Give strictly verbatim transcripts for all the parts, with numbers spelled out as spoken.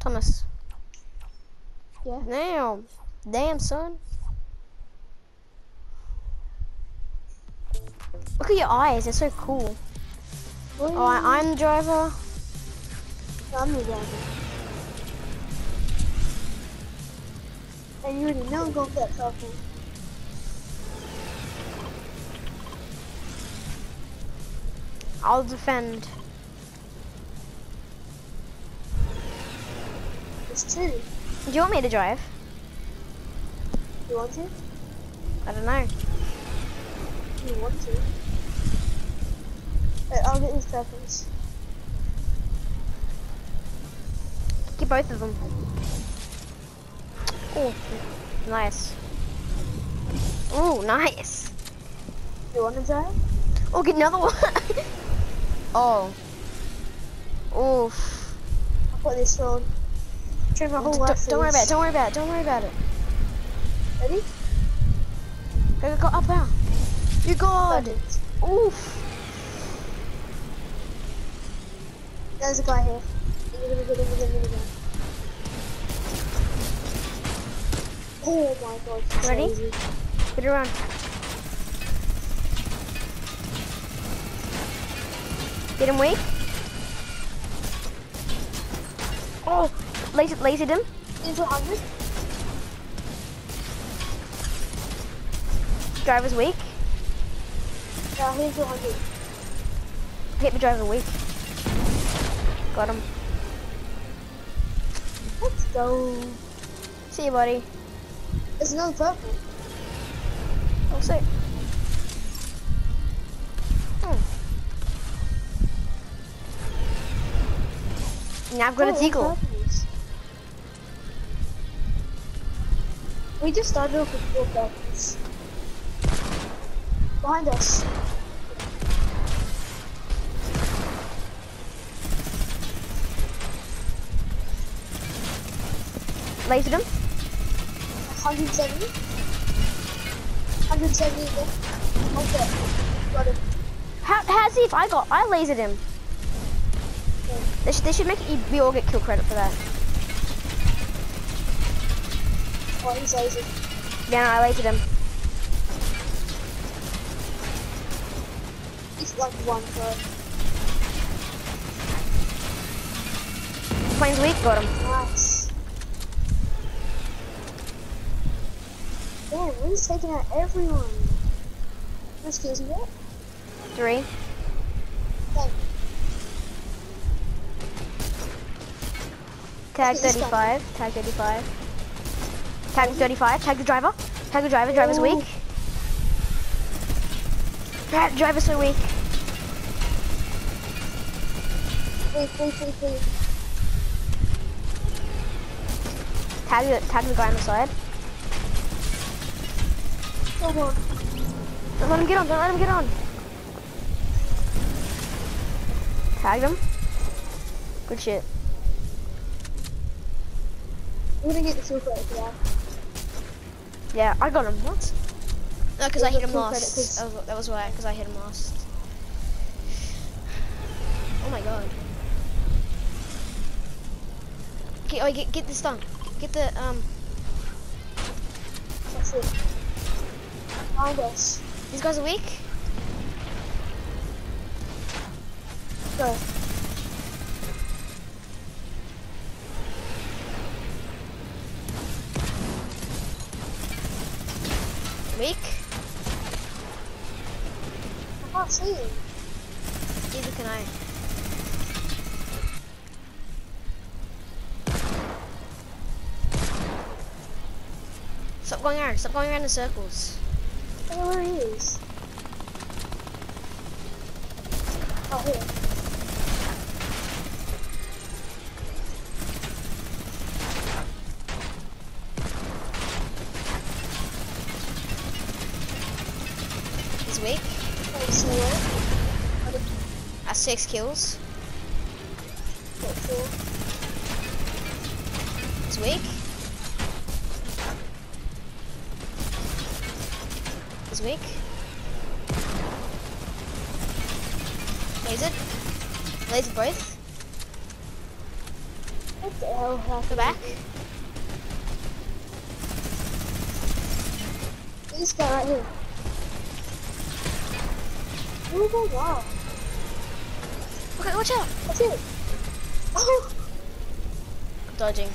Thomas. Yeah. Damn. Damn, son. Look at your eyes. They're so cool. What Oh, I, I'm the driver. I'm the driver. And you already know I'm going for that purple. I'll defend. It's true. Do you want me to drive? You want to? I don't know. You want to? Right, I'll get these purples. Get both of them. Oh, nice. Oh, nice. You want to drive? Oh, get another one. Oh. Oof. I'll put this on. Trim my whole Don't, life. don't worry about it. Don't worry about it. Don't worry about it. Ready? Go, go, go up there. You got it. Perfect. Oof. There's a guy here. You're gonna get him with a minigun. Oh my god. It's Ready? so easy. Get it around. Get him weak. Oh, laser, lasered him. Into one hundred. Driver's weak. Yeah, here's one hundred. Hit the driver weak. Got him. Let's go. See you, buddy. There's another purple. Oh, sick. Hmm. Now I've got Oh, a deagle. purples. We just started off with four purples. Behind us. Lasered him. one hundred seventy. one hundred seventy again. Okay. Got him. How, how's he if I got, I lasered him. Okay. They should, they should make it, we all get kill credit for that. Oh, he's lazy. Yeah, no, I lasered him. He's like one third. Plane's weak, got him. Nice. Damn, we're just taking out everyone. How much kills you get? Three. Thank Tag Okay, this thirty-five. Tag thirty-five. Tag thirty-five. Tag the driver. Tag the driver. Driver's Ooh. weak. Dri driver's so weak. Please, please, please, please. Tag the, tag the guy on the side. Hold on. Don't let him get on. Don't let him get on. Tagged him. Good shit. I'm gonna get the full credit for that. Yeah, I got him. What? No, because I There's hit a him full last. credit 'cause- That was, that was why, because I hit him last. Oh my god. Okay, oh, get, get this done. Get the, um, That's it. Behind us. these guys are weak. Go. Weak. I can't see him. Neither can I. Stop going around. Stop going around in circles. I don't know where he is. Oh, here. He's weak. Oh, he's nowhere. I didn't That's six kills. get four. He's weak. He's weak. Lasered. Lasered both. What the hell? Oh, that's Go back. This guy right here. Oh my god. Okay, watch out. That's it. Oh. Dodging.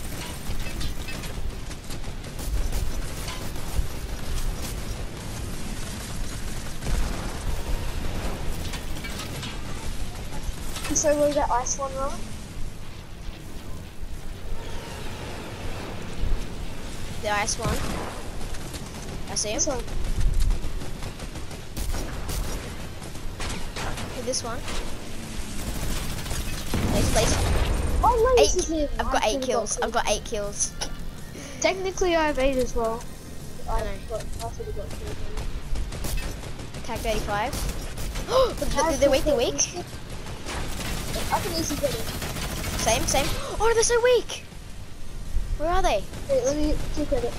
So where that ice one wrong? The ice one. I see him. This one. Okay, this one. Laser, laser. Oh, Eight. laser's him. I've I got eight should've kills. got I've got eight kills. Technically, I have eight as well. I, I know. got, I should have got two. Tag thirty-five. They're, they're weak, they're weak. I can easily get it. Same, same. Oh, they're so weak. Where are they? Wait, let me two credit.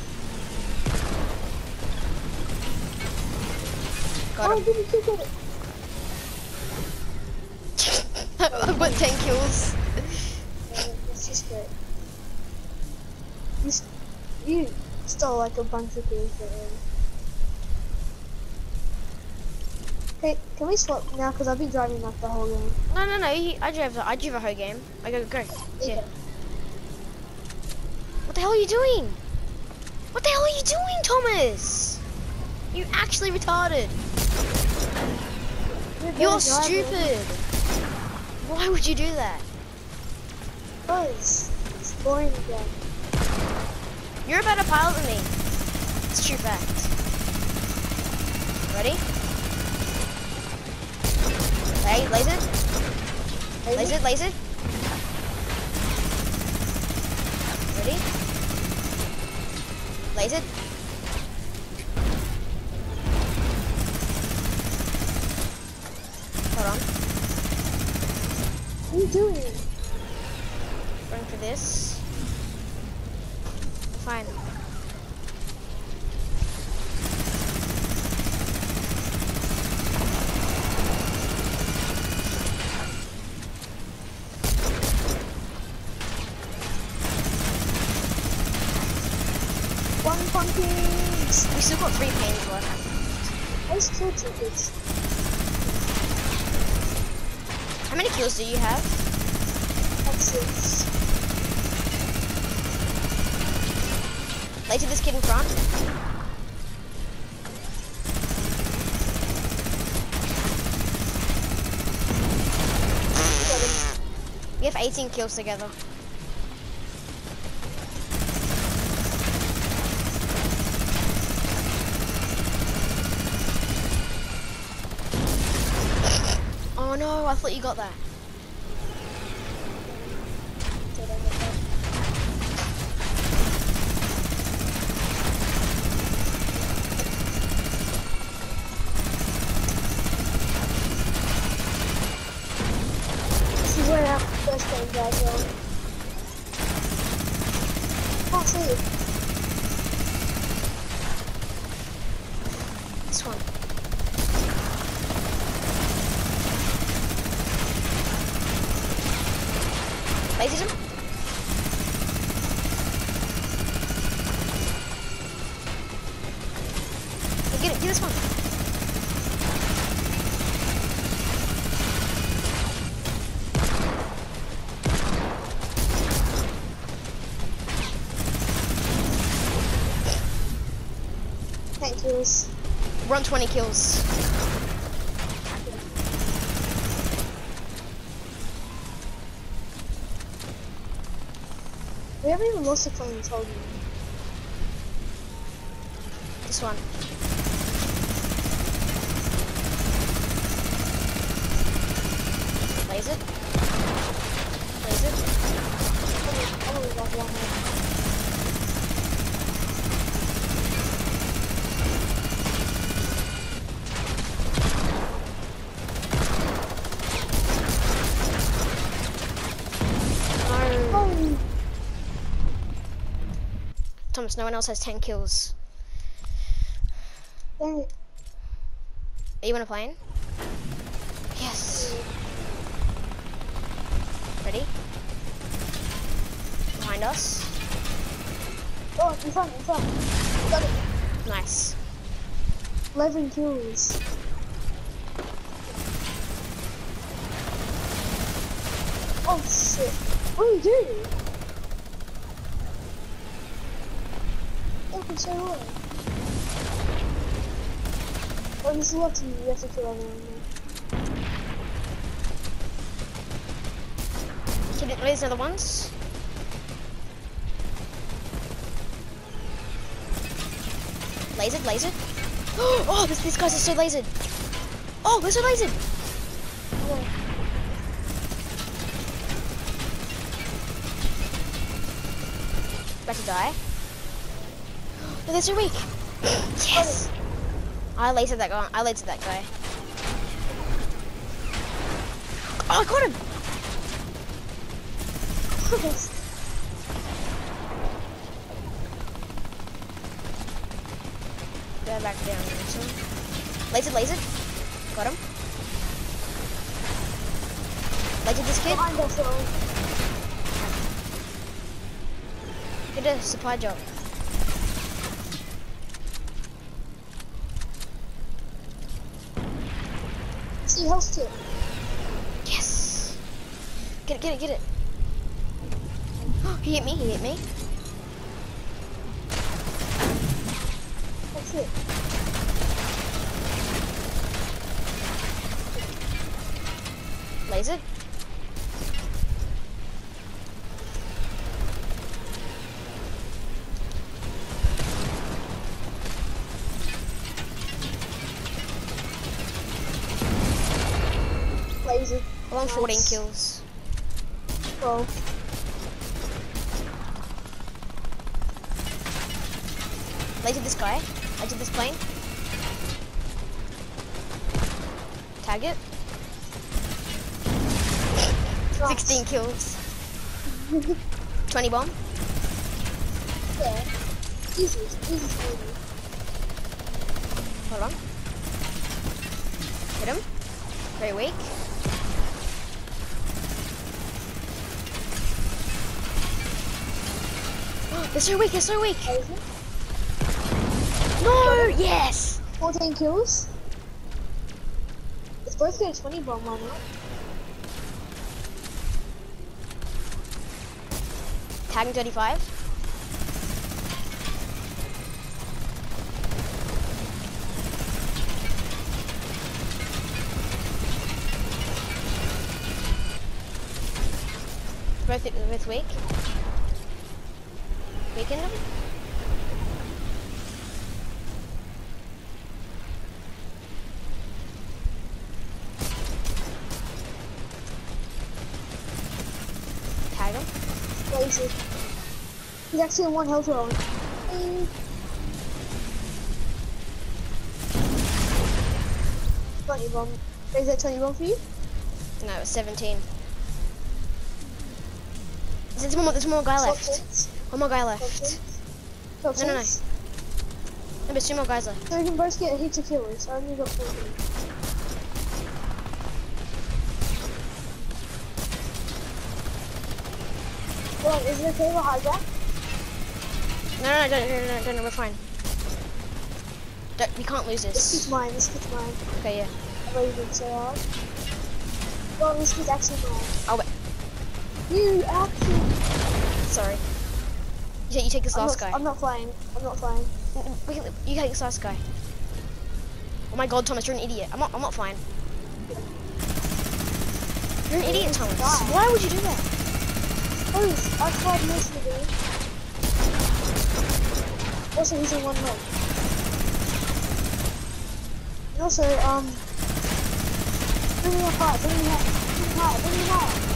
Got Oh, him. give me two credit. I've got ten kills. Yeah, that's just great. You, st you stole like a bunch of kills there. Okay, can we swap now? Because I've been driving like the whole game. No, no, no. He, I drove. I drove a whole game. I go, go. Yeah. Yeah. What the hell are you doing? What the hell are you doing, Thomas? You actually retarded. You're stupid. Why would you do that? Because it's boring again. You're a better pilot than me. It's a true fact. Ready? Hey, laser. Laser, laser. Ready? Laser. Hold on. What are you doing? Going for this. Fine. One pumpkins! We still got three pains left. I just killed two kids. How many kills do you have? That's six. Later, this kid in front. We have eighteen kills together. Oh no, I thought you got that. This is where our first game guys are. Can't see it. This one. Lasered him. Get it, get this one. Thank yous. We're on twenty kills. We haven't even lost a plane, told you. This one. Laser. Laser. I only got one more. Oh, Thomas, no one else has ten kills. dang it. Are you on a plane? Yes. Ready? behind us. Oh, in front, in front. Got it. Nice. eleven kills. Oh shit. What are you doing? Fucking so hard. Oh, this is what you have to kill everyone now. Can it raise other ones? Lasered, lasered. Oh, this, these guys are so lasered. Oh, they're so lasered. Yeah. About to die. No, they're so weak. Yes. I lasered that guy. I lasered that guy. Oh, I got him. Go back down. Lasered, lasered. Got him. Lasered this kid. Behind us, though. Get a supply drop. See, health tip. Yes. Get it, get it, get it. He hit me, he hit me. That's it. Lasered. Laser. I'm on fourteen Nice. kills. twelve. Lasered this guy. Lasered this plane. Tag it. Nice. sixteen kills. twenty bomb. Yeah. Easy, easy for me. Hold on. Hit him. Very weak. They're so weak, they're so weak. Laser. No, yes. fourteen kills. It's both get a twenty bomb on it. Tagging thirty-five. Both, both weak. Weaken them. Tag him. Laser. He's actually on one health roll. Hey. twenty bomb. Is that twenty bomb for you? No, it's seventeen. There's one more, there's one more guy left. Twelve One more guy left. points. Twelve No, no, no. points. No, there's two more guys left. So we can both get heaps of kills. I only got fourteen. Well, is it okay with hijack? No, no, no, don't, no, no, no, no, we're fine. Don't, we can't lose This this. kid's mine, this kid's mine. Okay, yeah. I know you didn't say that. Well, this kid's actually mine. Oh, wait. You actually... Sorry. You, take- you take this I'm last not, guy. I'm not flying. I'm not flying. We can, you take this last guy. Oh my god, Thomas, you're an idiot. I'm not, I'm not flying. You're an idiot, Thomas. Why? Why would you do that? Please, I tried most of it. Also, he's in one health. And also, um... Bring me up high, bring me high, bring me high, bring me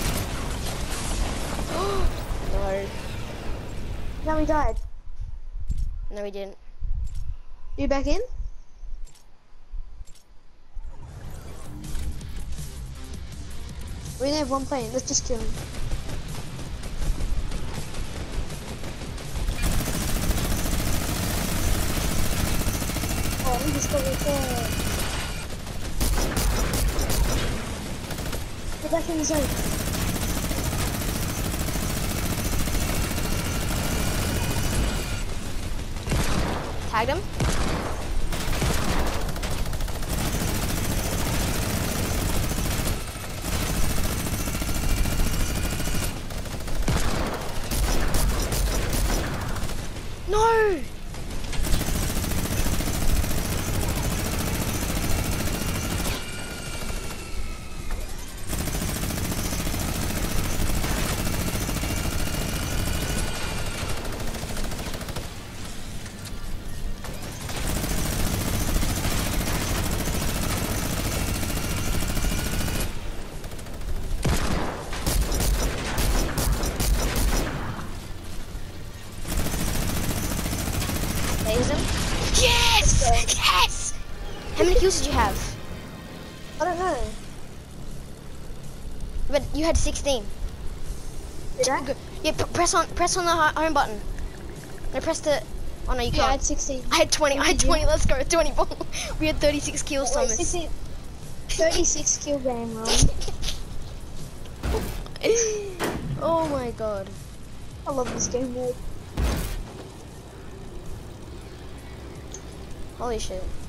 high. No. Now he died. No, we didn't. You back in? We only have one plane, let's just kill him. Oh, he just got repaired. Get back in the zone. Tagged him. No! There's him. Yes! Yes! How many kills did you have? I don't know. But you had sixteen. Did I? Good. Yeah, p press on press on the ho- home button. No, press the. Oh no, you Yeah, I had can't. sixteen. I had twenty. I had Did you? twenty. Let's go. twenty-four. We had thirty-six kills, Wait, Thomas. sixteen. thirty-six kill game, Ron. Oh my god. I love this game mode. Holy shit.